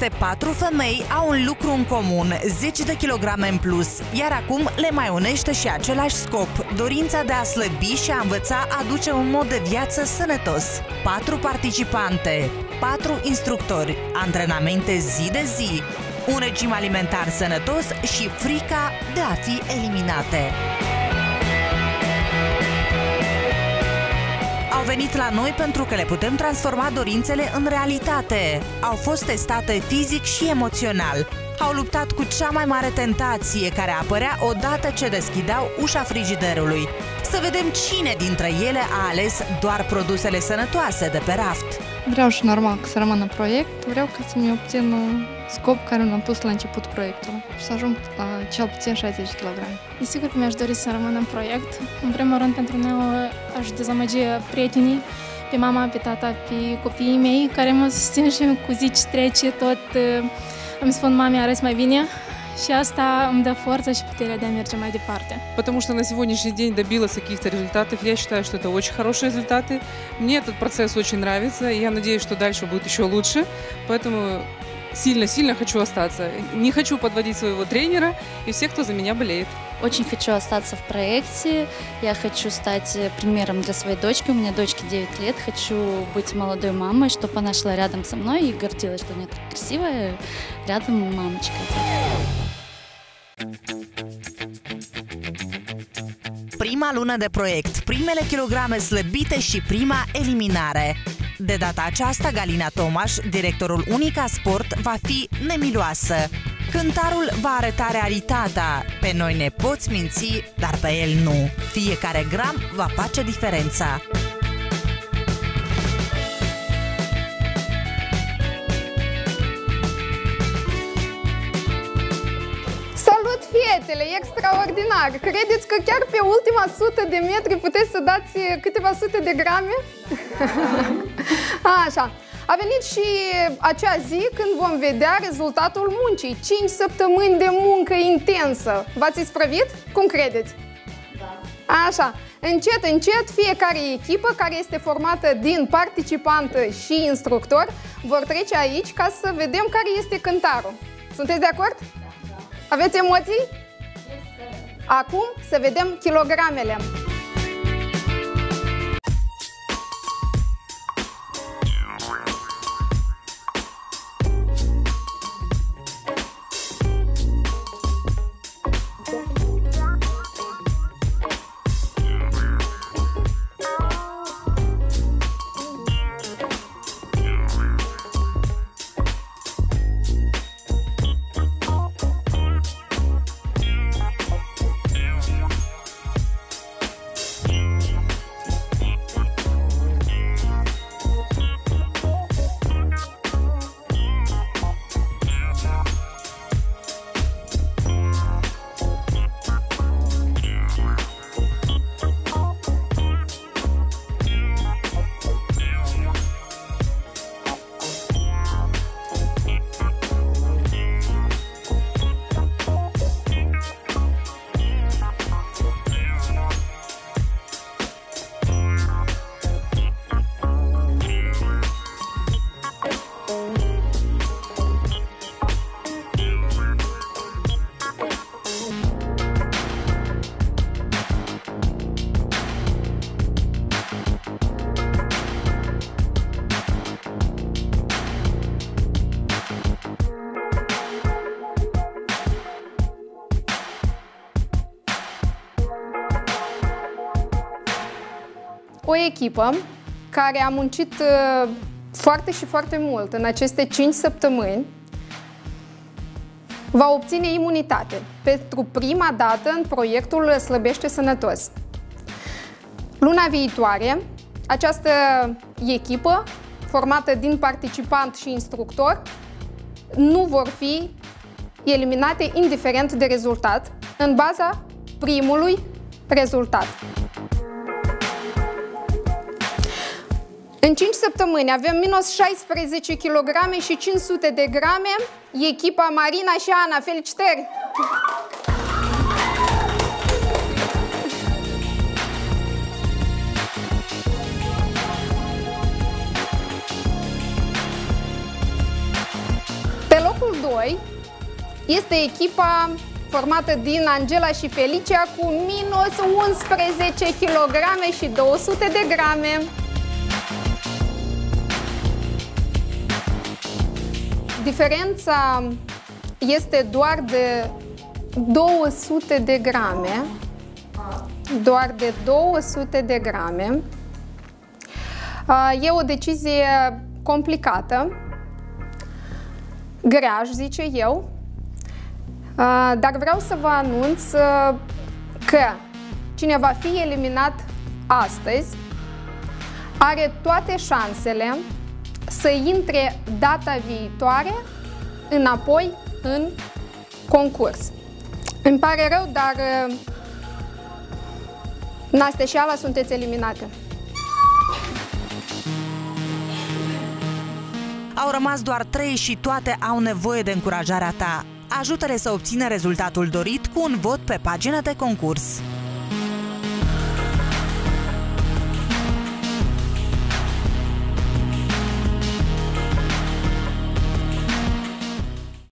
Aceste 4 femei au un lucru în comun, 10 de kilograme în plus, iar acum le mai unește și același scop, dorința de a slăbi și a învăța a duce un mod de viață sănătos. 4 participante, 4 instructori, antrenamente zi de zi, un regim alimentar sănătos și frica de a fi eliminate. Au venit la noi pentru că le putem transforma dorințele în realitate. Au fost testate fizic și emoțional. Au luptat cu cea mai mare tentație care apărea odată ce deschideau ușa frigiderului. Să vedem cine dintre ele a ales doar produsele sănătoase de pe raft. Vreau și normal să rămân în proiect, vreau ca să-mi obțin scop care l-am pus la început proiectului, să ajung la cel puțin 60 kg. Desigur că mi-aș dori să rămân în proiect. În primul rând, pentru mine aș dezamăgi prietenii, pe mama, pe tata, pe copiii mei, care mă susțin și cu zi ce trece, tot îmi spun, mami, arăți mai bine. Și asta îmi dă forță și puterea de a merge mai departe. Потому что на сегодняшний день добилась каких-то результатов. Я считаю, что это очень хорошие результаты. Мне этот процесс очень нравится, и я надеюсь, что дальше будет еще лучше. Поэтому сильно-сильно хочу остаться. Не хочу подводить своего тренера и всех, кто за меня болеет. Очень хочу остаться в проекте. Я хочу стать примером для своей дочки. У меня дочке 9 лет. Хочу быть молодой мамой, чтобы она шла рядом со мной и гордилась, что у меня так красивая рядом мамочка. Prima lună de proiect, primele kilograme slăbite și prima eliminare. De data aceasta, Galina Tomaș, directorul Unica Sport, va fi nemiloasă. Cântarul va arăta realitatea. Pe noi ne poți minți, dar pe el nu. Fiecare gram va face diferența. Salut, fietele! Extraordinar! Credeți că chiar pe ultima 100 de metri puteți să dați câteva sute de grame? Așa. A venit și acea zi când vom vedea rezultatul muncii. 5 săptămâni de muncă intensă. V-ați isprăvit? Cum credeți? Da. Așa. Încet, încet, fiecare echipă care este formată din participantă și instructor vor trece aici ca să vedem care este cântarul. Sunteți de acord? Da. Aveți emoții? Acum să vedem kilogramele. O echipă care a muncit foarte și foarte mult în aceste 5 săptămâni va obține imunitate pentru prima dată în proiectul Slăbește Sănătos. Luna viitoare, această echipă, formată din participant și instructor, nu vor fi eliminate indiferent de rezultat, în baza primului rezultat. În 5 săptămâni avem minus 16 kg și 500 de grame. Echipa Marina și Ana, felicitări! Pe locul 2 este echipa formată din Angela și Felicia cu minus 11 kg și 200 de grame. Diferența este doar de 200 de grame. Doar de 200 de grame. E o decizie complicată, grea, aș zice eu, dar vreau să vă anunț că cine va fi eliminat astăzi are toate șansele să intre data viitoare înapoi în concurs. Îmi pare rău, dar Nastea și Ala sunteți eliminate. Au rămas doar 3 și toate au nevoie de încurajarea ta. Ajută-le să obțină rezultatul dorit cu un vot pe pagina de concurs.